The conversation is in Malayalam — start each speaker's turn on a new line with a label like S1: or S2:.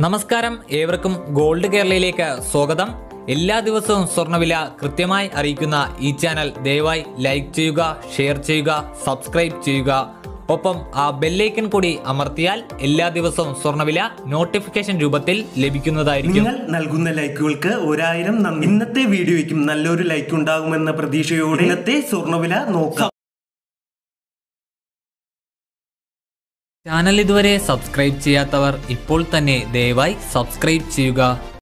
S1: നമസ്കാരം, ഏവർക്കും ഗോൾഡ് കേരളയിലേക്ക് സ്വാഗതം. എല്ലാ ദിവസവും സ്വർണ്ണവില കൃത്യമായി അറിയിക്കുന്ന ഈ ചാനൽ ദയവായി ലൈക്ക് ചെയ്യുക, ഷെയർ ചെയ്യുക, സബ്സ്ക്രൈബ് ചെയ്യുക. ഒപ്പം ആ ബെല്ലൈക്കൺ കൂടി അമർത്തിയാൽ എല്ലാ ദിവസവും സ്വർണ്ണവില നോട്ടിഫിക്കേഷൻ രൂപത്തിൽ ലഭിക്കുന്നതായിരിക്കും.
S2: നിങ്ങൾ നൽകുന്ന ലൈക്കുകൾക്ക് 1000 നന്ദി. ഇന്നത്തെ വീഡിയോയ്ക്കും നല്ലൊരു ലൈക്ക് ഉണ്ടാകുമെന്ന പ്രതീക്ഷയോടെ ഇന്നത്തെ സ്വർണ്ണവില നോക്കാം.
S1: ചാനൽ ഇതുവരെ സബ്സ്ക്രൈബ് ചെയ്യാത്തവർ ഇപ്പോൾ തന്നെ ദയവായി സബ്സ്ക്രൈബ് ചെയ്യുക.